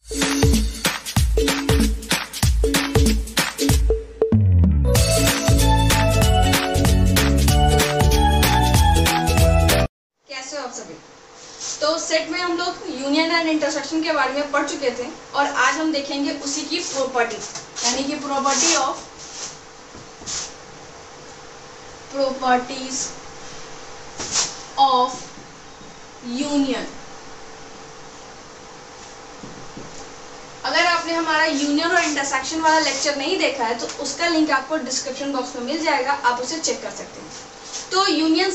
कैसे हो आप सभी? तो सेट में हम लोग यूनियन एंड इंटरसेक्शन के बारे में पढ़ चुके थे और आज हम देखेंगे उसी की प्रॉपर्टी, यानी कि प्रॉपर्टीज ऑफ यूनियन। अगर आपने हमारा यूनियन और इंटरसेक्शन वाला लेक्चर नहीं देखा है तो उसका लिंक आपको डिस्क्रिप्शन बॉक्स में मिल जाएगा, आप उसे चेक कर सकते हैं। तो यूनियन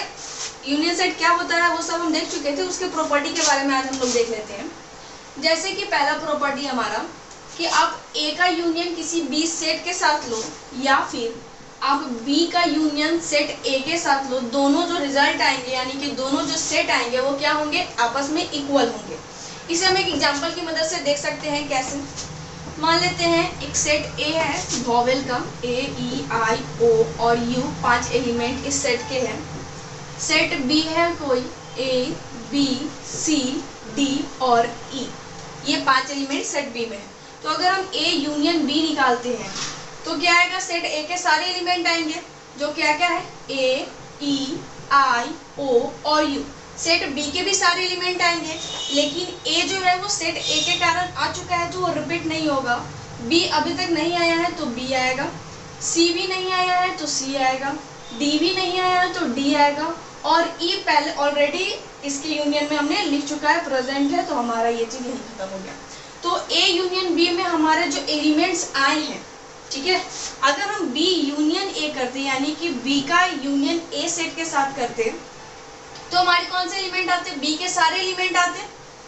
सेट क्या होता है वो सब हम देख चुके थे, उसके प्रॉपर्टी के बारे में आज हम लोग देख लेते हैं। जैसे कि पहला प्रॉपर्टी हमारा कि आप ए का यूनियन किसी बी सेट के साथ लो या फिर आप बी का यूनियन सेट ए के साथ लो, दोनों जो रिजल्ट आएंगे यानी कि दोनों जो सेट आएंगे वो क्या होंगे, आपस में इक्वल होंगे। इसे हम एक एग्जांपल की मदद से देख सकते हैं। कैसे? मान लेते हैं एक सेट ए है वॉवेल का, ए ई आई ओ और यू 5 एलिमेंट इस सेट के हैं। सेट बी है कोई ए बी सी डी और ई, ये 5 एलिमेंट सेट बी में है। तो अगर हम ए यूनियन बी निकालते हैं तो क्या आएगा, सेट ए के सारे एलिमेंट आएंगे जो क्या क्या है, ए ई आई ओ और यू। सेट बी के भी सारे एलिमेंट आएंगे, लेकिन ए जो है वो सेट ए के कारण आ चुका है तो वो रिपीट नहीं होगा। बी अभी तक नहीं आया है तो बी आएगा, सी भी नहीं आया है तो सी आएगा, डी भी नहीं आया है तो डी आएगा और ई पहले ऑलरेडी इसके यूनियन में हमने लिख चुका है, प्रेजेंट है, तो हमारा ये चीज यही खत्म हो गया। तो ए यूनियन बी में हमारे जो एलिमेंट्स आए हैं, ठीक है, अगर हम बी यूनियन ए करते यानी कि बी का यूनियन ए सेट के साथ करते तो हमारे कौन से एलिमेंट आते, बी के सारे एलिमेंट आते,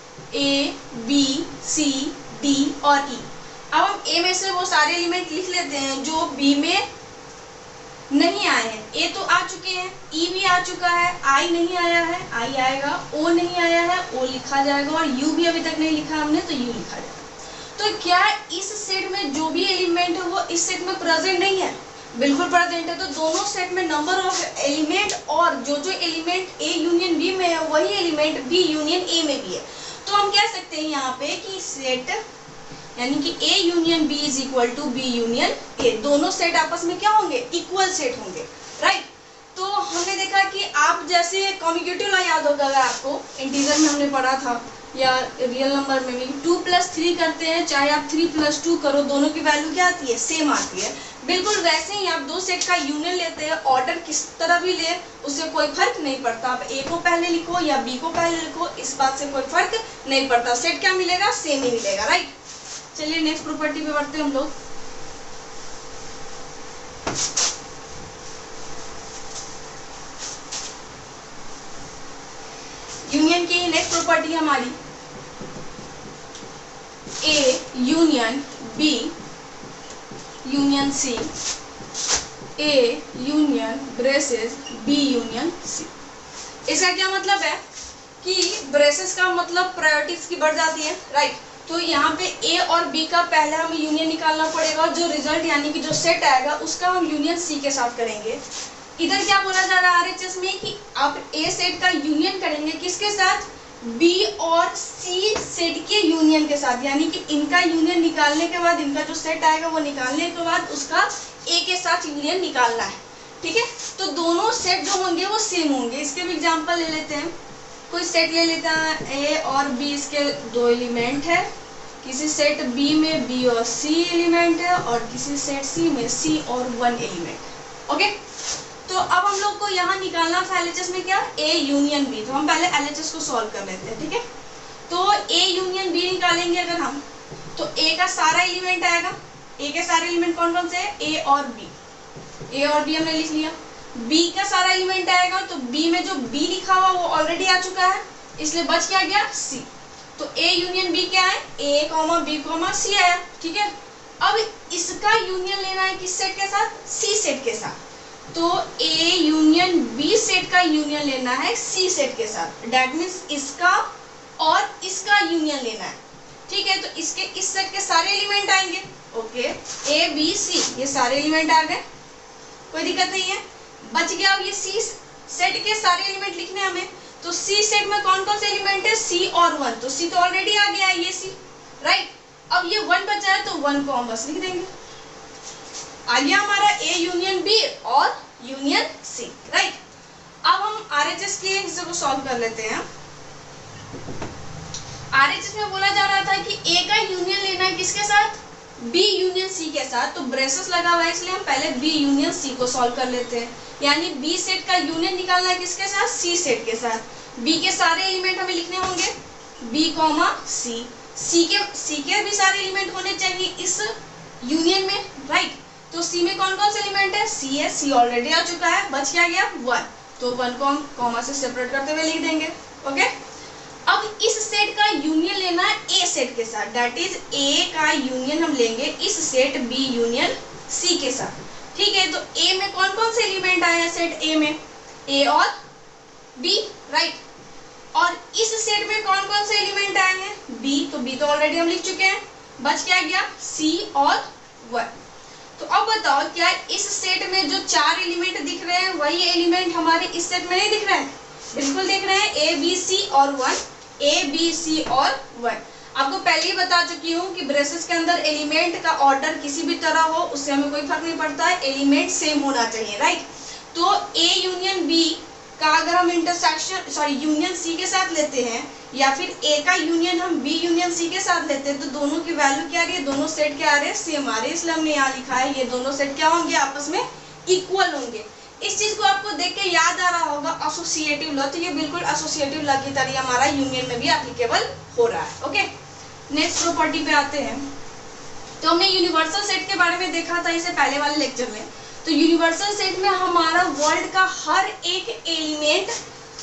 ए बी सी डी और ई। अब हम ए में से वो सारे एलिमेंट लिख लेते हैं जो बी में नहीं आए हैं। ए तो आ चुके हैं, ई भी आ चुका है, आई नहीं आया है, आई आएगा, ओ नहीं आया है, ओ लिखा जाएगा और यू भी अभी तक नहीं लिखा हमने तो यू लिखा जाएगा। तो क्या इस सेट में जो भी एलिमेंट है वो इस सेट में प्रेजेंट नहीं है? बिल्कुल प्रेजेंट है। तो दोनों सेट में नंबर ऑफ एलिमेंट और जो जो एलिमेंट ए यूनियन बी में है वही एलिमेंट बी यूनियन ए में भी है। तो हम कह सकते हैं यहाँ पे कि सेट यानी कि A union B is equal to B union A, दोनों सेट आपस में क्या होंगे, इक्वल सेट होंगे, राइट। तो हमने देखा कि आप जैसे कॉम्यूटेटिव लॉ याद होगा अगर आपको, इंटीजर में हमने पढ़ा था या रियल नंबर में भी 2 + 3 करते हैं, चाहे आप 3 + 2 करो, दोनों की वैल्यू क्या आती है, सेम आती है। बिल्कुल वैसे ही आप दो सेट का यूनियन लेते हैं, ऑर्डर किस तरह भी ले उससे कोई फर्क नहीं पड़ता। आप ए को पहले लिखो या बी को पहले लिखो, इस बात से कोई फर्क नहीं पड़ता, सेट क्या मिलेगा, सेम ही मिलेगा, राइट। चलिए नेक्स्ट प्रॉपर्टी पे बढ़ते हैं हम लोग। यूनियन की नेक्स्ट प्रॉपर्टी हमारी A union B union C, A union braces B union C. इसका क्या मतलब है कि ब्रेसेस का मतलब प्रायोरिटीज की बढ़ जाती है, राइट। तो यहाँ पे ए और बी का पहले हमें यूनियन निकालना पड़ेगा, जो रिजल्ट यानी कि जो सेट आएगा उसका हम यूनियन सी के साथ करेंगे। इधर क्या बोला जा रहा है आरएचएस में कि आप ए सेट का यूनियन करेंगे किसके साथ, बी और सी सेट के यूनियन के साथ, यानी कि इनका यूनियन निकालने के बाद इनका जो सेट आएगा वो निकालने के बाद उसका ए के साथ यूनियन निकालना है, ठीक है। तो दोनों सेट जो होंगे वो सेम होंगे। इसके भी एग्जांपल ले लेते हैं। कोई सेट ले लेता है ए और बी, इसके 2 एलिमेंट है, किसी सेट बी में बी और सी एलिमेंट है और किसी सेट सी में सी और 1 एलिमेंट, ओके। तो अब हम लोग को यहाँ निकालना था एलएचएस में क्या, ए यूनियन बी। तो हम पहले एलएचएस को सॉल्व कर लेते हैं, ठीक है। तो ए यूनियन बी निकालेंगे अगर हम, तो ए का सारा एलिमेंट आएगा, ए के सारे एलिमेंट कौन कौन से है, ए और बी, ए और बी हमने लिख लिया। बी का सारा एलिमेंट आएगा, तो बी में जो बी लिखा हुआ वो ऑलरेडी आ चुका है, इसलिए बच क्या गया, सी। तो ए यूनियन बी क्या है, A comma B comma C आया, ठीक है। अब इसका यूनियन लेना है किस सेट के साथ, सी सेट के साथ। तो ए यूनियन बी सेट का यूनियन लेना है सी सेट के साथ, दैट मीन्स इसका और इसका यूनियन लेना है, ठीक है। तो इसके इस सेट के सारे एलिमेंट आएंगे, ओके, ए बी सी ये सारे एलिमेंट आ गए, कोई दिक्कत नहीं है। बच गया अब ये सी सेट के सारे एलिमेंट लिखने हमें, तो सी सेट में कौन कौन से एलिमेंट है, सी और 1, तो सी तो ऑलरेडी आ गया है, ये सी, राइट। अब ये 1 बचा है तो 1 को हम बस लिख देंगे। आ गया हमारा ए यूनियन बी और यूनियन सी, राइट। अब हम आरएचएस के हिस्से को सॉल्व कर लेते हैं। आरएचएस में बोला जा रहा था कि ए का यूनियन लेना है किसके साथ, बी यूनियन सी के साथ। तो ब्रेसेस लगा हुआ है इसलिए हम पहले बी यूनियन सी को सॉल्व कर लेते हैं। यानी बी सेट का यूनियन निकालना है किसके साथ, सी सेट के साथ। बी के सारे एलिमेंट हमें लिखने होंगे बी कॉमा सी, सी के भी सारे एलिमेंट होने चाहिए इस यूनियन में, राइट। तो सी में कौन कौन से एलिमेंट है, सी है, सी ऑलरेडी आ चुका है, बच क्या गया 1। तो 1 को हम कॉमा से सेपरेट करते हुए लिख देंगे, ओके। अब इस सेट का यूनियन लेना है ए सेट के साथ, दैट इज ए का यूनियन हम लेंगे इस सेट बी यूनियन सी के साथ, ठीक है। तो ए में कौन कौन से एलिमेंट आए हैं सेट ए में, ए और बी, राइट। और इस सेट में कौन कौन से एलिमेंट आए हैं, बी, तो बी तो ऑलरेडी हम लिख चुके हैं, बच क्या गया सी और 1। तो अब बताओ क्या इस सेट में जो 4 एलिमेंट दिख रहे हैं वही एलिमेंट हमारे इस सेट में नहीं दिख रहे हैं, बिल्कुल दिख रहे हैं, ए बी सी और 1, ए बी सी और 1। आपको पहले ही बता चुकी हूँ कि ब्रेसेस के अंदर एलिमेंट का ऑर्डर किसी भी तरह हो उससे हमें कोई फर्क नहीं पड़ता है, एलिमेंट सेम होना चाहिए, राइट। तो ए यूनियन बी का अगर हम यूनियन सी के साथ लेते हैं या फिर ए का यूनियन हम बी यूनियन सी के साथ लेते हैं तो दोनों की वैल्यू क्या आ रही है, दोनों सेट क्या आ रहे हैं, सेम आ रहे हैं। इसलिए हमने यहाँ लिखा है ये दोनों सेट क्या होंगे, आपस में इक्वल होंगे। इस चीज को आपको देख के याद आ रहा होगा एसोसिएटिव लॉ, तो ये बिल्कुल एसोसिएटिव लॉ की तरह हमारा यूनियन में भी एप्लीकेबल हो रहा है, ओके। नेक्स्ट प्रॉपर्टी पे आते हैं। तो हमने यूनिवर्सल सेट के बारे में देखा था इससे पहले वाले लेक्चर में। तो यूनिवर्सल सेट में हमारा वर्ल्ड का हर एक एलिमेंट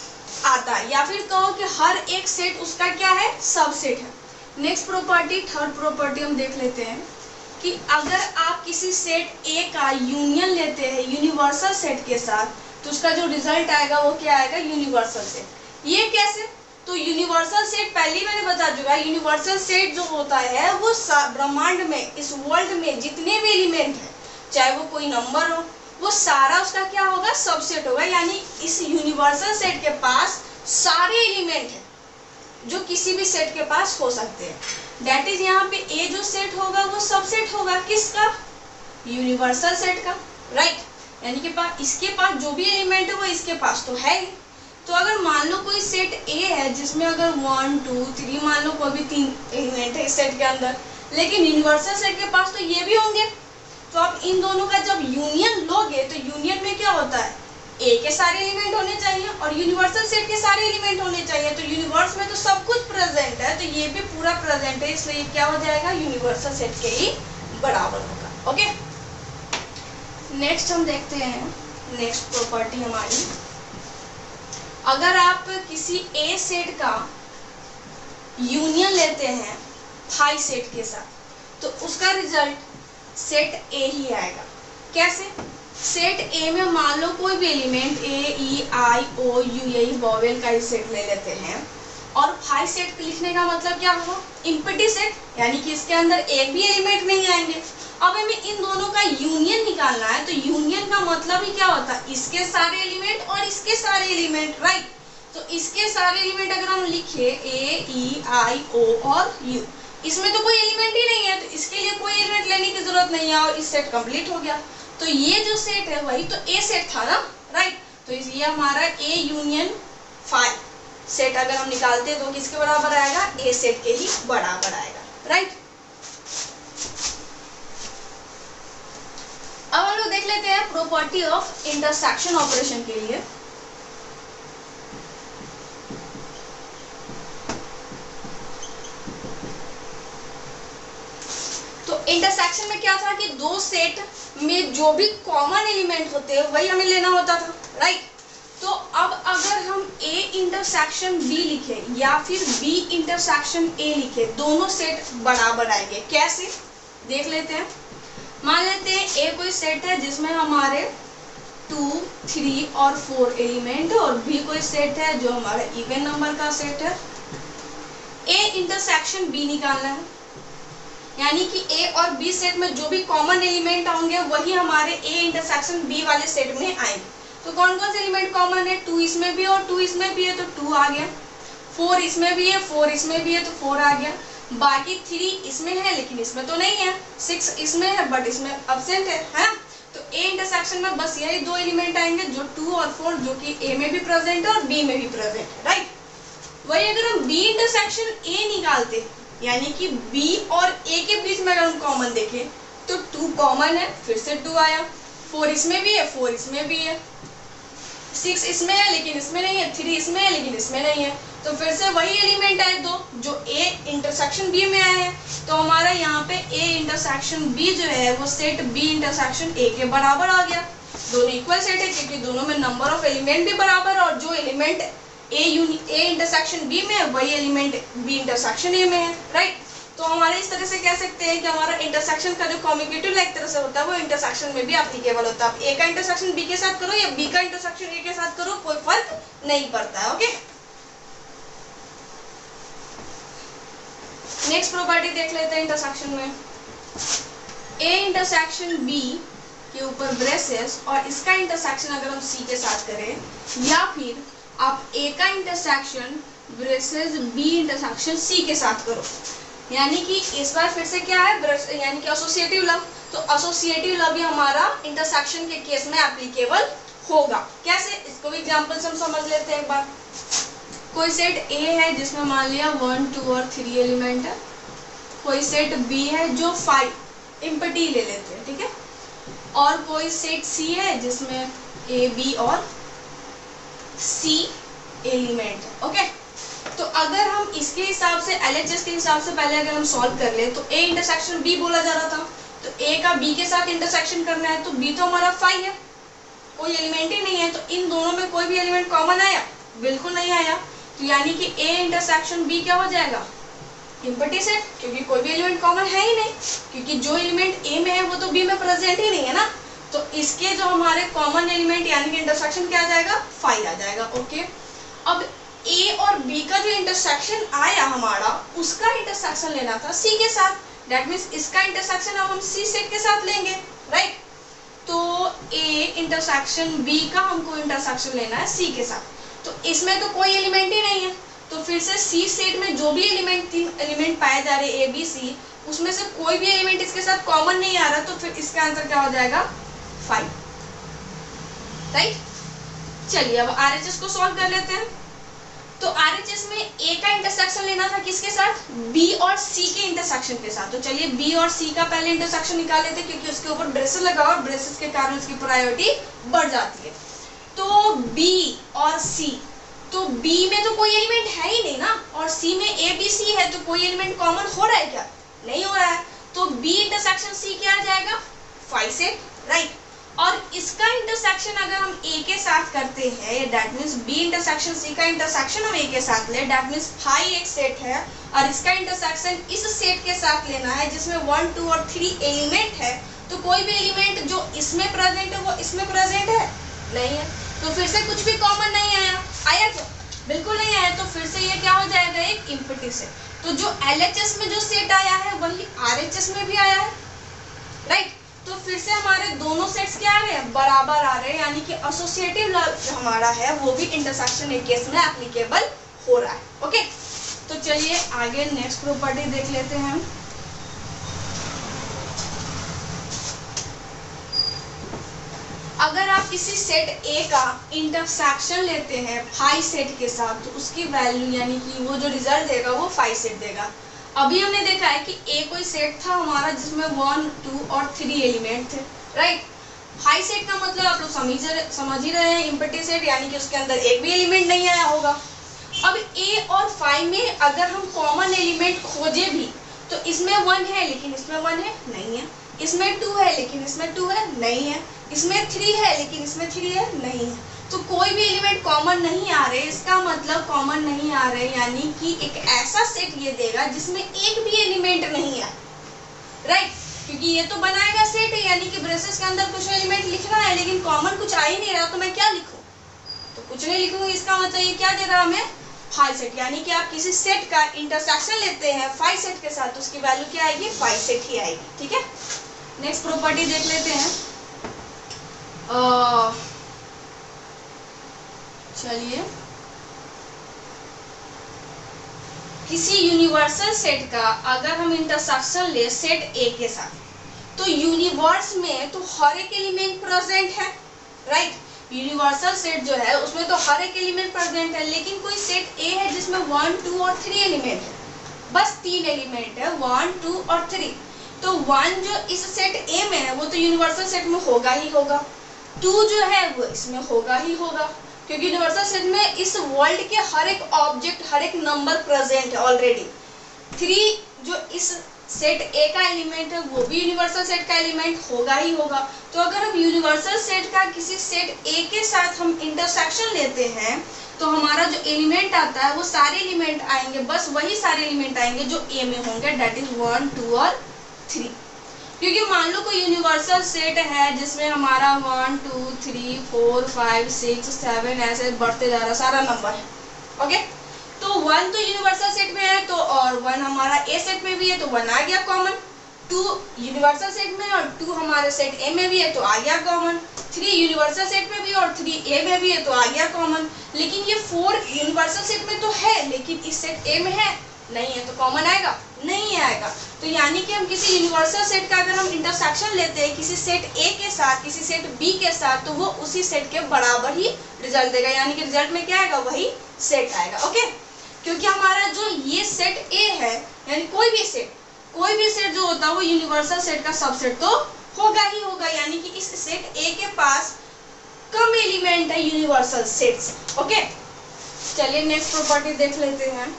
आता है, या फिर कहो कि हर एक सेट उसका क्या है, सबसेट है। नेक्स्ट प्रॉपर्टी, थर्ड प्रॉपर्टी हम देख लेते हैं कि अगर आप किसी सेट ए का यूनियन लेते हैं यूनिवर्सल सेट के साथ तो उसका जो रिजल्ट आएगा वो क्या आएगा, यूनिवर्सल सेट। ये कैसे, तो यूनिवर्सल सेट पहले ही मैंने बता चुका है, यूनिवर्सल सेट जो होता है वो ब्रह्मांड में, इस वर्ल्ड में जितने भी एलिमेंट है, चाहे वो कोई नंबर हो, वो सारा उसका क्या होगा, सबसेट होगा। यानी इस यूनिवर्सल सेट के पास सारे एलिमेंट हैं जो किसी भी सेट के पास हो सकते हैं। दैट इज यहाँ पे ए जो सेट होगा वो सबसेट होगा किसका, यूनिवर्सल सेट का, राइट। यानी कि इसके पास जो भी एलिमेंट है वो इसके पास तो है ही। तो अगर मान लो कोई सेट ए है जिसमें अगर 1 2 3 मान लो कोई भी 3 एलिमेंट है इस सेट के अंदर, लेकिन यूनिवर्सल सेट के पास तो ये भी होंगे, तो आप इन दोनों का जब यूनियन लोगे तो यूनियन में क्या होता है, ए के सारे एलिमेंट होने चाहिए और यूनिवर्सल सेट के सारे एलिमेंट होने चाहिए। तो यूनिवर्स में तो सब कुछ प्रेजेंट है, तो ये भी पूरा प्रेजेंट है, इसलिए क्या हो जाएगा, यूनिवर्सल सेट के ही बराबर होगा, ओके। नेक्स्ट हम देखते हैं नेक्स्ट प्रॉपर्टी हमारी, अगर आप किसी ए सेट का यूनियन लेते हैं फाई सेट के साथ तो उसका रिजल्ट सेट ए ही आएगा। कैसे, सेट ए में मान लो कोई भी element A E I O U, यही वॉवेल का ही सेट ले लेते हैं, और फाई सेट लिखने का मतलब क्या हुआ, इम्पटी सेट, यानी कि इसके अंदर एक भी एलिमेंट नहीं आएंगे। अब हमें इन दोनों का यूनियन निकालना है, तो यूनियन का मतलब ही क्या होता है, इसके सारे एलिमेंट और इसके सारे एलिमेंट, राइट। तो इसके सारे एलिमेंट अगर हम लिखे ए ई आई ओ और यू, इसमें तो कोई एलिमेंट ही नहीं है, तो इसके लिए कोई एलिमेंट लेने की जरूरत नहीं है और इस सेट कंप्लीट हो गया। तो ये जो सेट है वही तो ए सेट था ना, राइट। तो ये हमारा ए यूनियन फाई सेट अगर हम निकालते हैं तो किसके बराबर आएगा, ए सेट के ही बराबर आएगा, राइट। अब हम लोग देख लेते हैं प्रॉपर्टी ऑफ इंटरसेक्शन ऑपरेशन के लिए। तो इंटरसेक्शन में क्या था कि दो सेट में जो भी कॉमन एलिमेंट होते हैं वही हमें लेना होता था, राइट। तो अब अगर हम ए इंटरसेक्शन बी लिखे या फिर बी इंटरसेक्शन ए लिखे, दोनों सेट बराबर आएंगे। कैसे, देख लेते हैं। मान लेते हैं ए कोई सेट है जिसमें हमारे 2 3 और 4 एलिमेंट है, और बी कोई सेट है जो हमारा इवन नंबर का सेट है। ए इंटरसेक्शन बी निकालना है, यानी कि ए और बी सेट में जो भी कॉमन एलिमेंट होंगे वही हमारे ए इंटरसेक्शन बी वाले सेट में आएंगे। तो कौन कौन से एलिमेंट कॉमन है, 2 इसमें भी और 2 इसमें भी है तो 2 आ गया, 4 इसमें भी है 4 इसमें भी है तो 4 आ गया। बाकी 3 इसमें है लेकिन इसमें तो नहीं है, 6 इसमें है बट इसमें एब्सेंट है ना। तो ए इंटरसेक्शन में बस यही 2 एलिमेंट आएंगे जो 2 और 4, जो कि ए में भी प्रेजेंट है और बी में भी प्रेजेंट है, राइट। वही अगर हम बी इंटरसेक्शन ए निकालते, यानी कि बी और ए के बीच में अगर हम कॉमन देखें तो 2 कॉमन है, फिर से 2 आया, 4 इसमें भी है, 4 इसमें भी है, 6 इसमें है लेकिन इसमें नहीं है, 3 इसमें है लेकिन इसमें नहीं है, तो फिर से वही एलिमेंट आए 2 जो ए इंटरसेक्शन बी में आए हैं। तो हमारा यहाँ पे ए इंटरसेक्शन बी जो है वो सेट बी इंटरसेक्शन ए के बराबर आ गया। दोनों इक्वल सेट है क्योंकि दोनों में नंबर ऑफ एलिमेंट भी बराबर, और जो एलिमेंट ए इंटरसेक्शन बी में है वही एलिमेंट बी इंटरसेक्शन ए में है, राइट। तो हमारे इस तरह से कह सकते हैं कि हमारा इंटरसेक्शन का जो कम्युटेटिव एक तरह से होता है वो इंटरसेक्शन में भी एप्लीकेबल होता है। आप ए का इंटरसेक्शन बी के साथ करो या बी का इंटरसेक्शन ए के साथ करो, कोई फर्क नहीं पड़ता है, ओके। नेक्स्ट प्रॉपर्टी देख लेते हैं इंटरसेक्शन में। ए इंटरसेक्शन बी के ऊपर ब्रेसेस और इसका इंटरसेक्शन अगर हम सी के साथ करें, या फिर आप ए का intersection braces B intersection C के साथ करो, यानी कि इस बार फिर से क्या है, यानी कि एसोसिएटिव लव। तो एसोसिएटिव लव भी हमारा इंटरसेक्शन के केस में एप्लीकेबल होगा। कैसे, इसको भी एग्जांपल से हम समझ लेते हैं एक बार। कोई सेट ए है जिसमें मान लिया 1, 2 और 3 एलिमेंट है, कोई सेट बी है जो 5 इम्पटी ले लेते हैं, ठीक है, और कोई सेट सी है जिसमें ए बी और सी एलिमेंट है, ओके। तो अगर हम इसके हिसाब से एलएचएस के हिसाब से पहले अगर हम सॉल्व कर ले, तो ए इंटरसेक्शन बी बोला जा रहा था, तो ए का बी के साथ इंटरसेक्शन करना है, तो बी तो हमारा 5 है, कोई एलिमेंट ही नहीं है, तो इन दोनों में कोई भी एलिमेंट कॉमन आया? बिल्कुल नहीं आया। तो यानी कि ए इंटरसेक्शन बी क्या हो जाएगा? इम्पटी सेट, क्योंकि कोई भी एलिमेंट कॉमन है ही नहीं, क्योंकि जो एलिमेंट ए में है वो तो बी में प्रेजेंट ही नहीं है ना। तो इसके जो हमारे कॉमन एलिमेंट यानी कि इंटरसेक्शन क्या आ जाएगा? 5 आ जाएगा, ओके। अब ए और बी का जो इंटरसेक्शन आया हमारा, उसका इंटरसेक्शन लेना था सी के साथ, दैट मीन्स इसका इंटरसेक्शन अब हम सी सेट के साथ लेंगे, राइट। तो ए इंटरसेक्शन बी का हमको इंटरसेक्शन लेना है सी के साथ, तो इसमें तो कोई एलिमेंट ही नहीं है, तो फिर से सी सेट में जो भी एलिमेंट 3 एलिमेंट पाए जा रहे ए बी सी, उसमें से कोई भी एलिमेंट इसके साथ कॉमन नहीं आ रहा, तो फिर इसका आंसर क्या हो जाएगा? 5, राइट। चलिए अब आरएचएस को सॉल्व कर लेते हैं। तो आरएचएस में ए का इंटरसेक्शन लेना था किसके साथ? बी और सी के इंटरसेक्शन के साथ। तो चलिए बी और सी का पहले इंटरसेक्शन निकाल लेते हैं, क्योंकि उसके ऊपर ब्रेसेस लगा और ब्रेसेस के कारण उसकी प्रायोरिटी बढ़ जाती है। तो बी और सी, तो बी में तो कोई एलिमेंट है ही नहीं ना, और सी में ए बी सी है, तो कोई एलिमेंट कॉमन हो रहा है क्या? नहीं हो रहा है। तो बी इंटरसेक्शन सी क्या आ जाएगा? 5 सेट, राइट। और इसका इंटरसेक्शन अगर हम ए के साथ करते हैं, that means B intersection C का इंटरसेक्शन हम ए के साथ ले, दैट मीन्स 5 एक सेट है, और इसका इंटरसेक्शन इस सेट के साथ लेना है जिसमें 1, 2 और 3 एलिमेंट है। तो कोई भी एलिमेंट जो इसमें प्रेजेंट है वो इसमें प्रेजेंट है? नहीं है। तो फिर से कुछ भी कॉमन नहीं आया। आया क्या? बिल्कुल नहीं आया। तो फिर से ये क्या हो जाएगा? एक इम्पटी सेट। तो जो एलएचएस में जो सेट आया है वही आरएचएस में भी आया है, राइट। तो फिर से हमारे दोनों सेट्स क्या आ रहे हैं? बराबर आ रहे हैं, यानी कि एसोसिएटिव लॉ जो हमारा है वो भी इंटरसेक्शन के केस में एप्लीकेबल हो रहा है, ओके। तो चलिए आगे नेक्स्ट प्रॉपर्टी देख लेते हैं। अगर आप किसी सेट ए का इंटरसेक्शन लेते हैं 5 सेट के साथ, तो उसकी वैल्यू यानी कि वो जो रिजल्ट देगा वो 5 सेट देगा। अभी हमने देखा है कि ए कोई सेट था हमारा जिसमें 1, 2 और 3 एलिमेंट थे, राइट। 5 सेट का मतलब आप लोग समझ ही रहे हैं, इम्पटी सेट, यानी कि उसके अंदर एक भी एलिमेंट नहीं आया होगा। अब ए और 5 में अगर हम कॉमन एलिमेंट खोजे भी, तो इसमें 1 है लेकिन इसमें 1 है? नहीं है। इसमें 2 है लेकिन इसमें 2 है? नहीं है। इसमें 3 है लेकिन इसमें 3 है? नहीं है। तो कोई भी एलिमेंट कॉमन नहीं आ रहे, इसका मतलब कॉमन नहीं आ रहे, यानी कि एक ऐसा सेट ये देगा जिसमें एक भी एलिमेंट नहीं है, राइट। क्योंकि ये तो बनाएगा सेट, यानी कि ब्रेसेस के अंदर कुछ एलिमेंट लिखना है लेकिन कॉमन कुछ आ ही नहीं रहा, तो मैं क्या लिखूं? तो कुछ नहीं लिखूंगी। इसका मतलब ये क्या दे रहा हमें? 5 सेट। यानी कि आप किसी सेट का इंटरसेक्शन लेते हैं 5 सेट के साथ, उसकी वैल्यू क्या आएगी? 5 सेट ही आएगी, ठीक है। नेक्स्ट प्रॉपर्टी देख लेते हैं। चलिए किसी यूनिवर्सल सेट का अगर हम इंटरसेक्शन ले सेट ए के साथ, तो यूनिवर्स में तो हर एक एलिमेंट प्रेजेंट है, राइट। यूनिवर्सल सेट जो है उसमें तो हर एक एलिमेंट प्रेजेंट है, लेकिन कोई सेट ए है जिसमें 1, 2 और 3 एलिमेंट है, बस 3 एलिमेंट है, 1, 2 और 3। तो 1 जो इस सेट ए में है वो तो यूनिवर्सल सेट में होगा ही होगा, 2 जो है वो इसमें होगा ही होगा, क्योंकि यूनिवर्सल सेट में इस वर्ल्ड के हर एक ऑब्जेक्ट, हर एक नंबर प्रेजेंट है ऑलरेडी। 3 जो इस सेट ए का एलिमेंट है वो भी यूनिवर्सल सेट का एलिमेंट होगा ही होगा। तो अगर हम यूनिवर्सल सेट का किसी सेट ए के साथ हम इंटरसेक्शन लेते हैं तो हमारा जो एलिमेंट आता है वो सारे एलिमेंट आएंगे, बस वही सारे एलिमेंट आएंगे जो ए में होंगे, डेट इज 1, 2 और 3। क्योंकि मान लो कोई यूनिवर्सल सेट है जिसमें हमारा 1, 2, 3, 4, 5, 6, 7 ऐसे बढ़ते जा रहा सारा नंबर है, ओके। तो 1 तो यूनिवर्सल सेट में है तो और 1 हमारा ए सेट में भी है तो 1 आ गया कॉमन, 2 यूनिवर्सल सेट में और 2 हमारे सेट ए में भी है तो आ गया कॉमन, 3 यूनिवर्सल सेट में भी और 3 ए में भी है तो आ गया कॉमन। लेकिन ये 4 यूनिवर्सल सेट में तो है लेकिन इस सेट ए में है नहीं है, तो कॉमन आएगा नहीं आएगा। तो यानी कि हम किसी यूनिवर्सल सेट का अगर हम इंटरसेक्शन लेते हैं किसी सेट ए के साथ किसी सेट बी के साथ तो वो उसी सेट के बराबर ही रिजल्ट देगा, यानी कि रिजल्ट में क्या आएगा, वही सेट आएगा, ओके। क्योंकि हमारा जो ये सेट ए है, यानी कोई भी सेट जो होता है वो यूनिवर्सल सेट का सबसेट तो होगा ही होगा, यानी कि इस सेट ए के पास कम एलिमेंट है यूनिवर्सल सेट से, ओके। चलिए नेक्स्ट प्रॉपर्टी देख लेते हैं।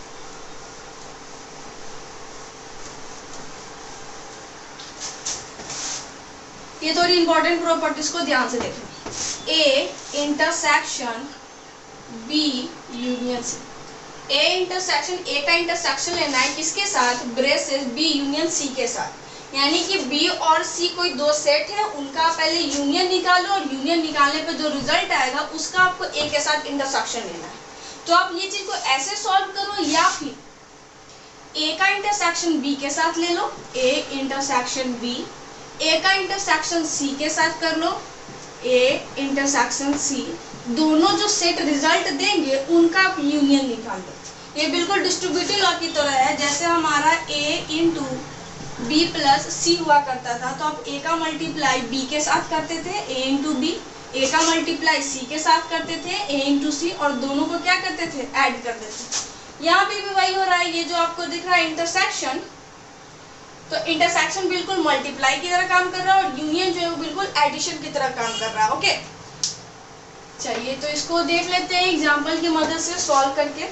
ये थोड़ी इंपॉर्टेंट प्रॉपर्टीज को ध्यान से देखना। A intersection B union C. A intersection, A का इंटरसेक्शन लेना है किसके साथ, ब्रेसेस बी यूनियन सी के साथ। यानी कि बी और सी कोई दो सेट है, उनका पहले यूनियन निकालो और यूनियन निकालने पे जो रिजल्ट आएगा उसका आपको ए के साथ इंटरसेक्शन लेना है। तो आप ये चीज को ऐसे सॉल्व करो या फिर ए का इंटरसेक्शन बी के साथ ले लो, ए इंटरसेक्शन बी, ए का इंटरसेक्शन सी के साथ कर लो, ए इंटरसेक्शन सी। दोनों जो सेट रिजल्ट देंगे उनका आप यूनियन निकाल लो। ये बिल्कुल डिस्ट्रीब्यूटिव लॉ की तरह है, जैसे हमारा A into B plus C हुआ करता था तो आप ए का मल्टीप्लाई बी के साथ करते थे, ए इंटू बी, ए का मल्टीप्लाई सी के साथ करते थे, ए इंटू सी, और दोनों को क्या करते थे, ऐड कर देते। यहाँ पे भी वही हो रहा है, ये जो आपको दिख रहा है इंटरसेक्शन, तो इंटरसेक्शन बिल्कुल मल्टीप्लाई की तरह काम कर रहा है और यूनियन जो है वो बिल्कुल एडिशन की तरह काम कर रहा है, ओके। चलिए तो इसको देख लेते हैं एग्जांपल की मदद से सॉल्व करके,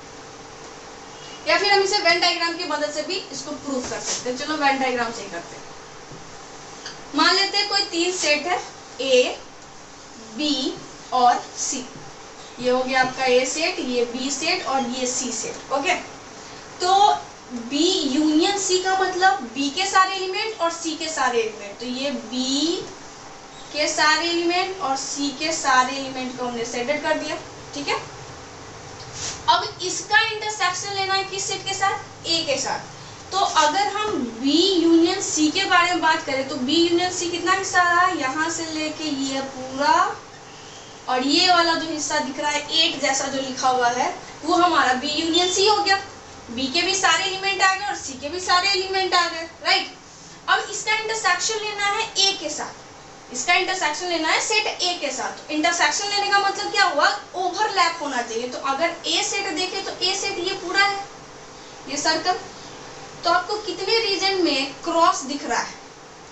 या फिर हम इसे वेन डायग्राम की मदद से भी इसको प्रूव कर सकते हैं। चलो वेन डायग्राम से ही करते हैं। मान लेते हैं कोई 3 सेट है, ए बी और सी। ये हो गया आपका ए सेट, ये बी सेट और ये सी सेट, ओके। तो बी यूनियन सी का मतलब बी के सारे एलिमेंट और सी के सारे एलिमेंट, तो ये बी के सारे एलिमेंट और सी के सारे एलिमेंट को हमने सेटेड कर दिया, ठीक है। अब इसका इंटरसेक्शन लेना है किस सेट के साथ, ए के साथ। तो अगर हम बी यूनियन सी के बारे में बात करें तो बी यूनियन सी कितना हिस्सा रहा, यहाँ से लेके ये पूरा और ये वाला जो हिस्सा दिख रहा है 8 जैसा जो लिखा हुआ है वो हमारा बी यूनियन सी हो गया। बी के भी सारे एलिमेंट आ गए और सी के भी सारे एलिमेंट आ गए, राइट। अब इसका इंटरसेक्शन लेना है ए के साथ, इसका इंटरसेक्शन लेना है सेट ए के साथ। इंटरसेक्शन लेने का मतलब क्या हुआ, ओवरलैप होना चाहिए। तो अगर ए सेट देखे तो ए सेट ये पूरा है, ये सर्कल, तो आपको कितने रीजन में क्रॉस दिख रहा है,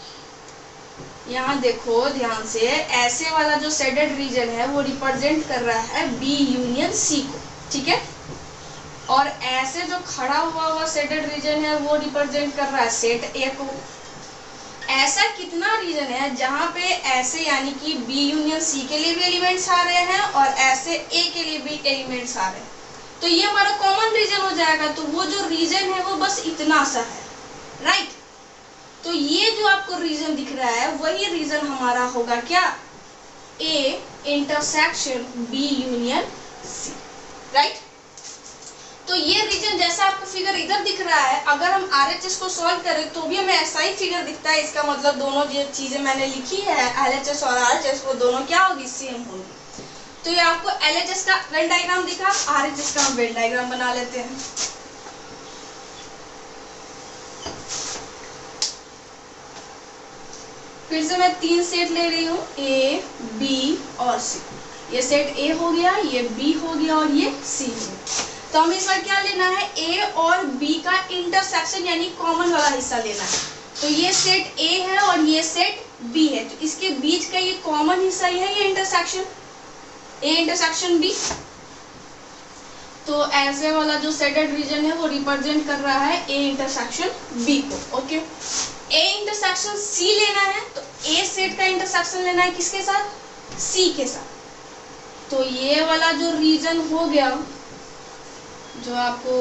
यहाँ देखो ध्यान से, ऐसे वाला जो शेडेड रीजन है वो रिप्रेजेंट कर रहा है बी यूनियन सी को, ठीक है। और ऐसे जो खड़ा हुआ शेडेड रीजन है वो रिप्रेजेंट कर रहा है सेट ए को। ऐसा कितना रीजन है जहाँ पे ऐसे यानी कि बी यूनियन सी के लिए भी एलिमेंट्स आ रहे हैं और ऐसे ए के लिए भी एलिमेंट्स आ रहे हैं, तो ये हमारा कॉमन रीजन हो जाएगा। तो वो जो रीजन है वो बस इतना सा है, राइट। तो ये जो आपको रीजन दिख रहा है वही रीजन हमारा होगा क्या, A intersection B union C, right. तो ये रीजन जैसा आपको फिगर इधर दिख रहा है, अगर हम RHS को सॉल्व करें तो भी हमें ऐसा ही फिगर दिखता है। इसका मतलब दोनों जो चीजें मैंने लिखी है LHS और RHS वो दोनों क्या होगी, सेम होगी। तो ये आपको LHS का वेन डायग्राम दिखा, RHS का हम वेन डायग्राम बना लेते हैं। फिर से मैं 3 सेट ले रही हूँ, ए, बी और सी। ये सेट ए हो गया, ये बी हो गया और ये सी हो गया। तो हमें इस बार क्या लेना है, ए और बी का इंटरसेक्शन यानी कॉमन वाला हिस्सा लेना है। तो ये सेट ए है और ये सेट बी है, तो इसके बीच का ये कॉमन हिस्सा ही है, ये इंटरसेक्शन ए इंटरसेक्शन बी। तो ऐसे वाला जो सेटेड रीजन है वो रिप्रेजेंट कर रहा है ए इंटरसेक्शन बी को। ओके, ए इंटरसेक्शन सी लेना है, तो ए सेट का इंटरसेक्शन लेना है किसके साथ, सी के साथ। तो ये वाला जो रीजन हो गया जो आपको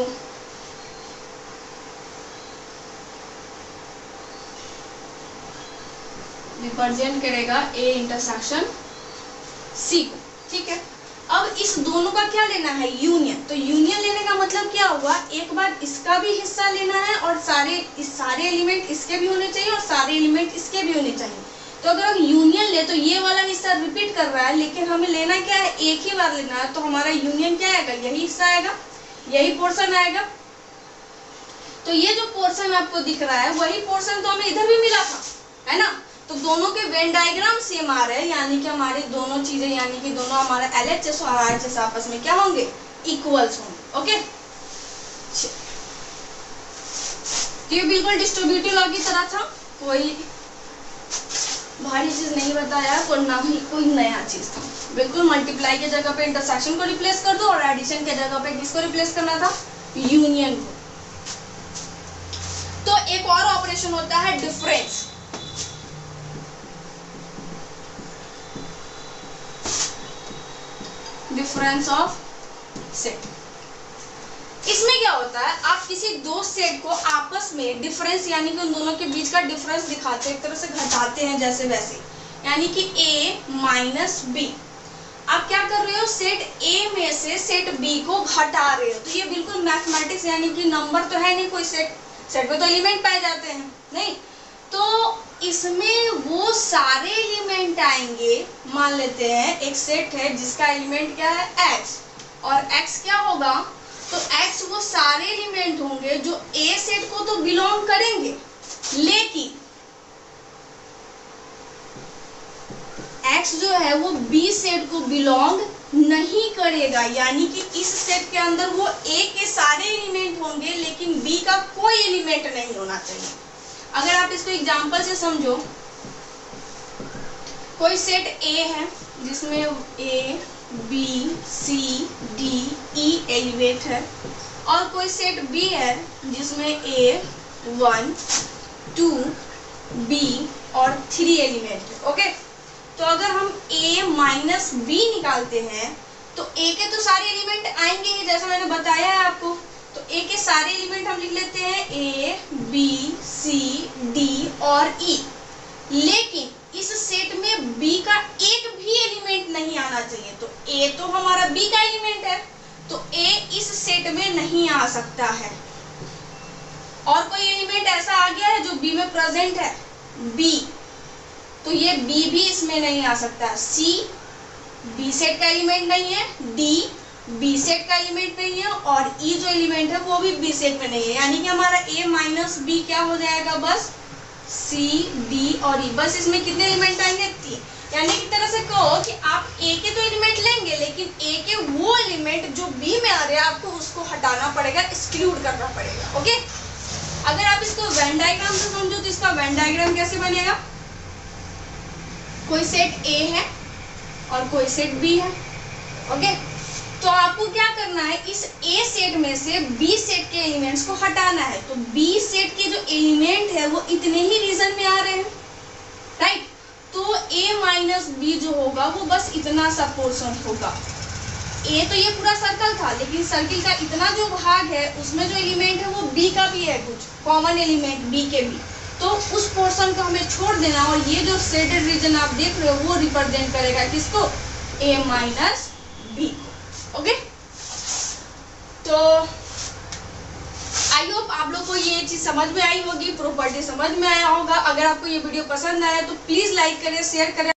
रिप्रेजेंट करेगा ए इंटरसेक्शन सी को, ठीक है। अब इस दोनों का क्या लेना है, यूनियन। तो यूनियन लेने का मतलब क्या हुआ, एक बार इसका भी हिस्सा लेना है और सारे एलिमेंट इसके भी होने चाहिए और सारे एलिमेंट इसके भी होने चाहिए। तो अगर हम यूनियन ले तो ये वाला हिस्सा रिपीट कर रहा है, लेकिन हमें लेना क्या है, एक ही बार लेना है। तो हमारा यूनियन क्या आएगा, यही हिस्सा आएगा, यही पोर्शन आएगा। तो ये जो पोर्शन आपको दिख रहा है वही पोर्शन तो हमें इधर भी मिला था, है ना। तो दोनों के वेन डायग्राम सेम आ रहे हैं, यानी कि हमारी दोनों चीजें, यानी कि दोनों हमारा LHS और RHS आपस में क्या होंगे, इक्वल्स होंगे। ओके, तो ये बिल्कुल डिस्ट्रीब्यूटिव लॉ की तरह था, कोई भारी चीज नहीं बताया और ना ही कोई नया चीज था। बिल्कुल मल्टीप्लाई के जगह पे इंटरसेक्शन को रिप्लेस कर दो और एडिशन के जगह पे किसको रिप्लेस करना था, यूनियन को। तो एक और ऑपरेशन होता है डिफरेंस। Difference of set. इसमें क्या होता है, आप किसी दो सेट को आपस में डिफरेंस यानी कि उन दोनों के बीच का डिफरेंस दिखाते हैं, एक तरह से घटाते हैं जैसे वैसे, यानी कि A माइनस बी। आप क्या कर रहे हो, सेट A में से सेट B को घटा रहे हो। तो ये बिल्कुल मैथमेटिक्स यानी कि नंबर तो है नहीं, कोई सेट में तो एलिमेंट पाए जाते हैं नहीं, तो इसमें वो सारे एलिमेंट आएंगे। मान लेते हैं एक सेट है जिसका एलिमेंट क्या है, x, और x क्या होगा, तो x वो सारे एलिमेंट होंगे जो A सेट को तो बिलोंग करेंगे, लेकिन x जो है वो B सेट को बिलोंग नहीं करेगा। यानी कि इस सेट के अंदर वो A के सारे एलिमेंट होंगे लेकिन B का कोई एलिमेंट नहीं होना चाहिए। अगर आप इसको एग्जांपल से समझो, कोई सेट A है जिसमें A, B, C, D, E element है, और कोई सेट B है जिसमें A, 1, 2, B और 3 एलिमेंट है। ओके, तो अगर हम A माइनस B निकालते हैं तो A के तो सारे एलिमेंट आएंगे ही, जैसा मैंने बताया है आपको। तो A के सारे एलिमेंट हम लिख लेते हैं A, B, C, D और E, लेकिन इस सेट में B का एक भी एलिमेंट नहीं आना चाहिए। तो A तो हमारा B का एलिमेंट है, तो A इस सेट में नहीं आ सकता है। और कोई एलिमेंट ऐसा आ गया है जो B में प्रेजेंट है, B, तो ये B भी इसमें नहीं आ सकता। C B सेट का एलिमेंट नहीं है, D B सेट का एलिमेंट नहीं है, और E जो एलिमेंट है वो भी B सेट में नहीं है। यानी कि हमारा A माइनस B क्या हो जाएगा, बस C, D और E। बस इसमें कितने एलिमेंट आएंगे, 3। यानी कि तरह से कहो कि आप A के तो एलिमेंट लेंगे, लेकिन A के वो एलिमेंट जो B में आ रहे हैं आपको उसको हटाना पड़ेगा, एक्सक्लूड करना पड़ेगा। ओके, अगर आप इसको वेन डायग्राम से समझो तो इसका वेन डायग्राम कैसे बनेगा, कोई सेट A है और कोई सेट B है। ओके, तो आपको क्या करना है, इस A सेट में से B सेट के एलिमेंट्स को हटाना है। तो B सेट के जो एलिमेंट है वो इतने ही रीजन में आ रहे हैं, राइट। तो A माइनस B जो होगा वो बस इतना सा पोर्शन होगा। A तो ये पूरा सर्कल था, लेकिन सर्किल का इतना जो भाग है उसमें जो एलिमेंट है वो B का भी है, कुछ कॉमन एलिमेंट B के भी। तो उस पोर्शन को हमें छोड़ देना, और ये जो शेडेड रीजन आप देख रहे हो वो रिप्रेजेंट करेगा किसको, A माइनस B। ओके, तो आई होप आप लोग को ये चीज समझ में आई होगी, प्रॉपर्टी समझ में आया होगा। अगर आपको ये वीडियो पसंद आया तो प्लीज लाइक करें, शेयर करें।